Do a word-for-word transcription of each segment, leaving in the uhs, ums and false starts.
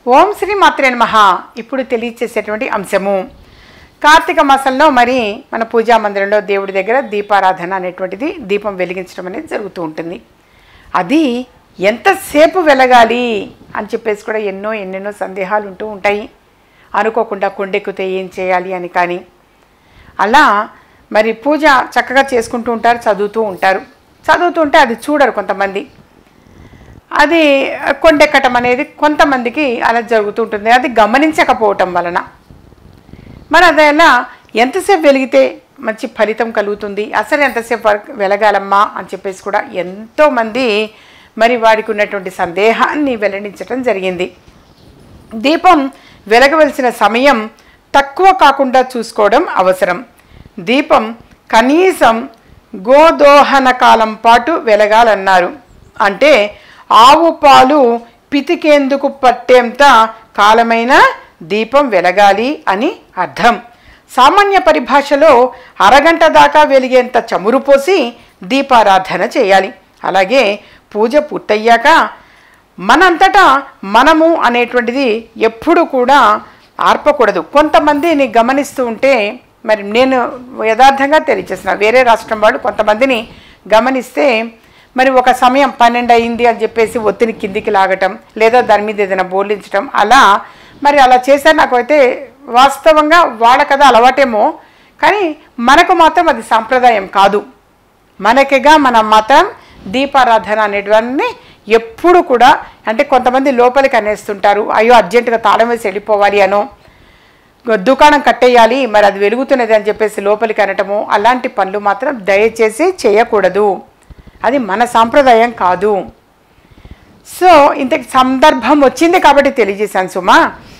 ఓం శ్రీ మాత్రే నమః. ఇప్పుడు తెలియచేసేటువంటి అంశము కార్తీక మాసంలో మరి మన పూజా మందిరంలో దేవుడి దగ్గర దీపారాధన అనేటువంటిది దీపం వెలిగించడం అనేది జరుగుతూ ఉంటుంది. అది ఎంతసేపు వెలగాలి అని చెప్పేసి కూడా ఎన్నో ఎన్నెన్నో సందేహాలు ఉంటూ ఉంటాయి. అనుకోకుండా కొండెక్కితే ఏం చేయాలి అని. కానీ అలా మరి పూజ చక్కగా చేసుకుంటూ ఉంటారు, చదువుతూ ఉంటారు. చదువుతూ ఉంటే అది చూడరు కొంతమంది. అది కొండెక్కటం అనేది కొంతమందికి అలా జరుగుతూ ఉంటుంది. అది గమనించకపోవటం వలన మరి అదైనా ఎంతసేపు వెలిగితే మంచి ఫలితం కలుగుతుంది, అసలు ఎంతసేపు వెలగాలమ్మా అని చెప్పేసి కూడా ఎంతోమంది మరి వాడికి ఉన్నటువంటి సందేహాన్ని వెల్లడించడం జరిగింది. దీపం వెలగవలసిన సమయం తక్కువ కాకుండా చూసుకోవడం అవసరం. దీపం కనీసం గోదోహన కాలం పాటు వెలగాలన్నారు. అంటే ఆవు పాలు పితికేందుకు పట్టేంత కాలమైన దీపం వెలగాలి అని అర్థం. సామాన్య పరిభాషలో అరగంట దాకా వెలిగేంత చమురు పోసి దీపారాధన చేయాలి. అలాగే పూజ పూర్తయ్యాక మనంతటా మనము అనేటువంటిది ఎప్పుడు కూడా ఆర్పకూడదు. కొంతమందిని గమనిస్తూ ఉంటే మరి నేను యథార్థంగా తెలియచేసిన వేరే రాష్ట్రం వాళ్ళు కొంతమందిని గమనిస్తే మరి ఒక సమయం పన్నెండు అయింది అని చెప్పేసి ఒత్తిని కిందికి లాగటం, లేదా దాని మీద ఏదైనా బోర్లించడం, అలా మరి అలా చేశారు. నాకు అయితే వాస్తవంగా వాళ్ళ కదా అలవాటేమో, కానీ మనకు మాత్రం అది సాంప్రదాయం కాదు. మనకిగా మన మతం దీపారాధన అనేటివన్నీ ఎప్పుడు కూడా అంటే కొంతమంది లోపలికి అనేస్తుంటారు, అయ్యో అర్జెంటుగా తాళం వేసి వెళ్ళిపోవాలి అనో, దుకాణం కట్టేయాలి మరి అది వెలుగుతున్నది అని చెప్పేసి లోపలికి అనటము, అలాంటి పనులు మాత్రం దయచేసి చేయకూడదు. అది మన సాంప్రదాయం కాదు. సో ఇంత సందర్భం వచ్చింది కాబట్టి తెలియజేశాను సుమా.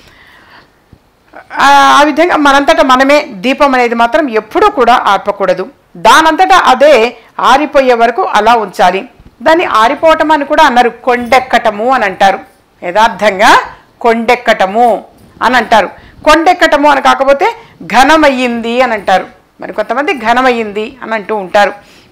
ఆ విధంగా మనంతటా మనమే దీపం అనేది మాత్రం ఎప్పుడూ కూడా ఆర్పకూడదు. దానంతటా అదే ఆరిపోయే వరకు అలా ఉంచాలి. దాన్ని ఆరిపోవటం అని కూడా అన్నారు, కొండెక్కటము అని అంటారు. యథార్థంగా కొండెక్కటము అని అంటారు. కొండెక్కటము అని కాకపోతే ఘనమయ్యింది అని అంటారు. మరి కొంతమంది ఘనమయ్యింది అని అంటూ ఉంటారు.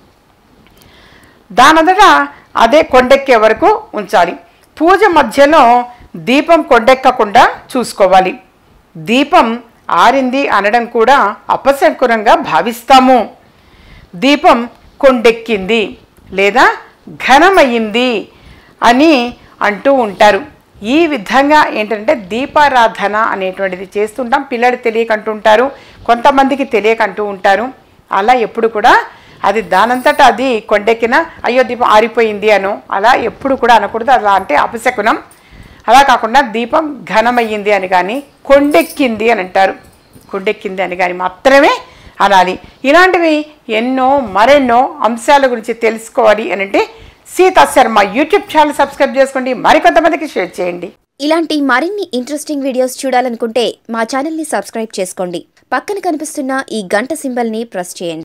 దానంతటా అదే కొండెక్కే వరకు ఉంచాలి. పూజ మధ్యలో దీపం కొండెక్కకుండా చూసుకోవాలి. దీపం ఆరింది అనడం కూడా అపశకునంగా భావిస్తాము. దీపం కొండెక్కింది లేదా ఘనమయ్యింది అని అంటూ ఉంటారు. ఈ విధంగా ఏంటంటే దీపారాధన అనేటువంటిది చేస్తుంటాం. పిల్లలు తెలియకంటుంటారు, కొంతమందికి తెలియకంటూ ఉంటారు. అలా ఎప్పుడు కూడా అది దానంతటా అది కొండెక్కిన అయ్యో దీపం ఆరిపోయింది అనో అలా ఎప్పుడు కూడా అనకూడదు. అలా అంటే అపశకునం. అలా కాకుండా దీపం ఘనమయ్యింది అని కానీ కొండెక్కింది అని అంటారు. కొండెక్కింది అని కానీ మాత్రమే అనాలి. ఇలాంటివి ఎన్నో మరెన్నో అంశాల గురించి తెలుసుకోవాలి అని అంటే సీతాశర్మ యూట్యూబ్ ఛానల్ సబ్స్క్రైబ్ చేసుకోండి, మరికొంతమందికి షేర్ చేయండి. ఇలాంటి మరిన్ని ఇంట్రెస్టింగ్ వీడియోస్ చూడాలనుకుంటే మా ఛానల్ని సబ్స్క్రైబ్ చేసుకోండి. పక్కన కనిపిస్తున్న ఈ గంట సింబల్ని ప్రెస్ చేయండి.